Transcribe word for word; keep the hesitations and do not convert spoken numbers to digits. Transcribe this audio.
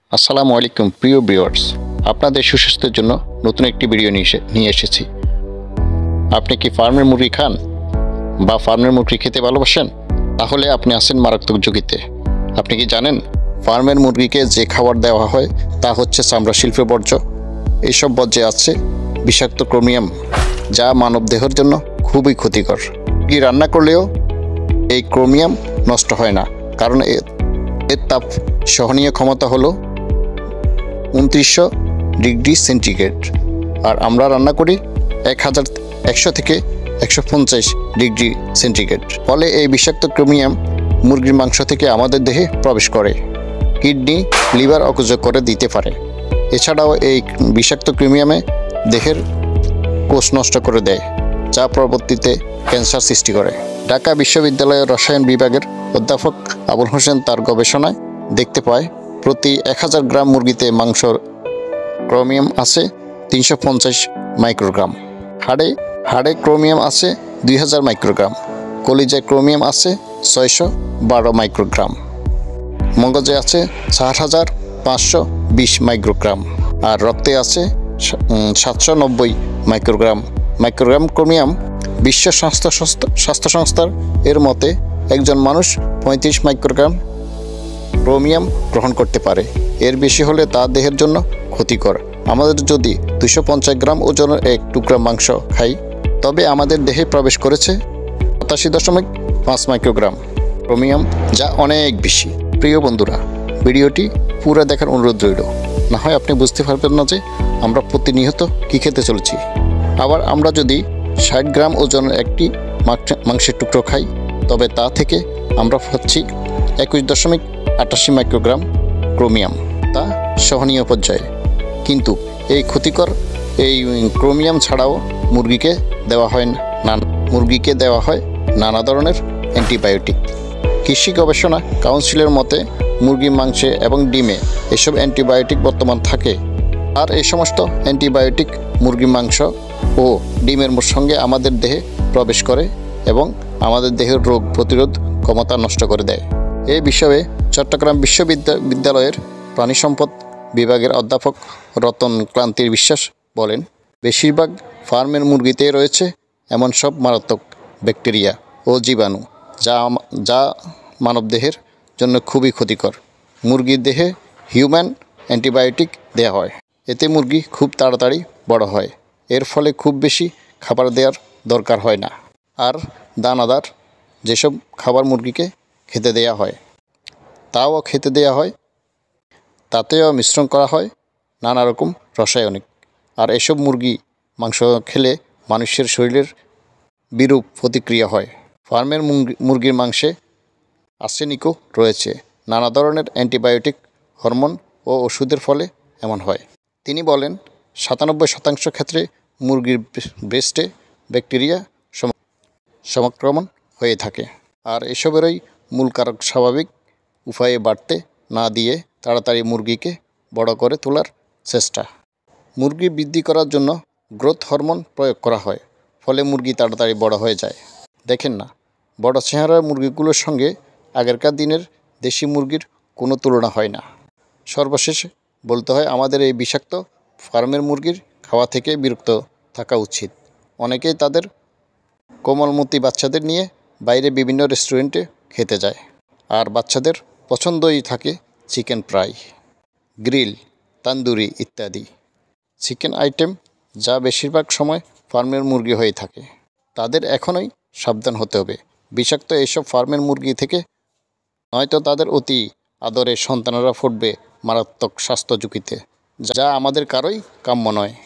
আসসালামু আলাইকুম প্রিয় ভিউয়ার্স, আপনাদের সুস্বাস্থ্যের জন্য নতুন একটি ভিডিও নিয়ে নিয়ে এসেছি। আপনি কি ফার্মের মুরগি খান বা ফার্মের মুরগি খেতে ভালোবাসেন? তাহলে আপনি আছেন মারাত্মক ঝুঁকিতে। আপনি কি জানেন ফার্মের মুরগিকে যে খাবার দেওয়া হয় তা হচ্ছে চামড়া শিল্পের বর্জ্য। এইসব বর্জ্যে আছে বিষাক্ত ক্রোমিয়াম, যা মানবদেহের জন্য খুবই ক্ষতিকর। মুরগি রান্না করলেও এই ক্রোমিয়াম নষ্ট হয় না, কারণ এর তাপ সহনীয় ক্ষমতা হলো উনত্রিশশো ডিগ্রি সেন্টিগ্রেড, আর আমরা রান্না করি এক হাজার একশো থেকে একশো পঞ্চাশ ডিগ্রি সেন্টিগ্রেড। ফলে এই বিষাক্ত ক্রোমিয়াম মুরগির মাংস থেকে আমাদের দেহে প্রবেশ করে, কিডনি লিভার অকেজ করে দিতে পারে। এছাড়াও এই বিষাক্ত ক্রোমিয়ামে দেহের কোষ নষ্ট করে দেয়, যা পরবর্তীতে ক্যান্সার সৃষ্টি করে। ঢাকা বিশ্ববিদ্যালয়ের রসায়ন বিভাগের অধ্যাপক আবুল হোসেন তার গবেষণায় দেখতে পায় প্রতি এক হাজার গ্রাম মুরগিতে মাংসর ক্রোমিয়াম আছে তিনশো পঞ্চাশ মাইক্রোগ্রাম, হাড়ে হাড়ে ক্রোমিয়াম আছে দুই হাজার মাইক্রোগ্রাম, কলিজায় ক্রোমিয়াম আছে ছয়শো বারো মাইক্রোগ্রাম, মগজে আছে চার হাজার পাঁচশো বিশ মাইক্রোগ্রাম, আর রক্তে আছে সাতশো নব্বই মাইক্রোগ্রাম মাইক্রোগ্রাম ক্রোমিয়াম। বিশ্ব স্বাস্থ্য স্বাস্থ্য সংস্থার এর মতে একজন মানুষ পঁয়ত্রিশ মাইক্রোগ্রাম ক্রোমিয়াম গ্রহণ করতে পারে। এর বেশি হলে তা দেহের জন্য ক্ষতিকর। আমাদের যদি দুশো পঞ্চাশ গ্রাম ওজনের এক টুকরা মাংস খাই, তবে আমাদের দেহে প্রবেশ করেছে সাতাশি দশমিক পাঁচ মাইক্রোগ্রাম ক্রোমিয়াম, যা অনেক বেশি। প্রিয় বন্ধুরা, ভিডিওটি পুরো দেখার অনুরোধ রইল, না হয় আপনি বুঝতে পারবেন না যে আমরা প্রতিনিয়ত কী খেতে চলেছি। আবার আমরা যদি ষাট গ্রাম ওজনের একটি মাংসের টুকরো খাই, তবে তা থেকে আমরা পাচ্ছি একুশ দশমিক আটাশি মাইক্রোগ্রাম ক্রোমিয়াম, তা সহনীয় পর্যায়ে। কিন্তু এই ক্ষতিকর এই ক্রোমিয়াম ছাড়াও মুরগিকে দেওয়া হয় না মুরগিকে দেওয়া হয় নানা ধরনের অ্যান্টিবায়োটিক। কৃষি গবেষণা কাউন্সিলের মতে মুরগির মাংসে এবং ডিমে এসব অ্যান্টিবায়োটিক বর্তমান থাকে, আর এই সমস্ত অ্যান্টিবায়োটিক মুরগির মাংস ও ডিমের সঙ্গে আমাদের দেহে প্রবেশ করে এবং আমাদের দেহের রোগ প্রতিরোধ ক্ষমতা নষ্ট করে দেয়। এই বিষয়ে চট্টগ্রাম বিশ্ববিদ্যালয়ের প্রাণী সম্পদ বিভাগের অধ্যাপক রতন ক্লান্তির বিশ্বাস বলেন, বেশিরভাগ ফার্মের মুরগিতে রয়েছে এমন সব মারাত্মক ব্যাকটেরিয়া ও জীবাণু যা যা মানবদেহের জন্য খুবই ক্ষতিকর। মুরগির দেহে হিউম্যান অ্যান্টিবায়োটিক দেওয়া হয়, এতে মুরগি খুব তাড়াতাড়ি বড় হয়। এর ফলে খুব বেশি খাবার দেওয়ার দরকার হয় না। আর দানাদার যেসব খাবার মুরগিকে খেতে দেওয়া হয় তাও খেতে দেওয়া হয় তাতেও মিশ্রণ করা হয় নানা রকম রাসায়নিক। আর এসব মুরগি মাংস খেলে মানুষের শরীরের বিরূপ প্রতিক্রিয়া হয়। ফার্মের মুরগির মাংসে আর্সেনিকও রয়েছে। নানা ধরনের অ্যান্টিবায়োটিক, হরমোন ও ওষুধের ফলে এমন হয়। তিনি বলেন, সাতানব্বই শতাংশ ক্ষেত্রে মুরগির ব্রেস্টে ব্যাকটেরিয়া সংক্রমণ হয়ে থাকে। আর এসবেরই মূল কারক স্বাভাবিক উপায়ে বাড়তে না দিয়ে তাড়াতাড়ি মুরগিকে বড় করে তোলার চেষ্টা। মুরগি বৃদ্ধি করার জন্য গ্রোথ হরমোন প্রয়োগ করা হয়, ফলে মুরগি তাড়াতাড়ি বড় হয়ে যায়। দেখেন না, বড় চেহারার মুরগিগুলোর সঙ্গে আগেরকার দিনের দেশি মুরগির কোনো তুলনা হয় না। সর্বশেষে বলতে হয়, আমাদের এই বিষাক্ত ফার্মের মুরগির খাওয়া থেকে বিরক্ত থাকা উচিত। অনেকেই তাদের কোমলমতি বাচ্চাদের নিয়ে বাইরে বিভিন্ন রেস্টুরেন্টে খেতে যায়, আর বাচ্চাদের পছন্দই থাকে চিকেন ফ্রাই, গ্রিল, তান্দুরি ইত্যাদি চিকেন আইটেম, যা বেশিরভাগ সময় ফার্মের মুরগি হয়ে থাকে। তাদের এখনই সাবধান হতে হবে বিষাক্ত এইসব ফার্মের মুরগি থেকে, নয়তো তাদের অতি আদরে সন্তানেরা ফুটবে মারাত্মক স্বাস্থ্য ঝুঁকিতে, যা আমাদের কারোই কাম্য নয়।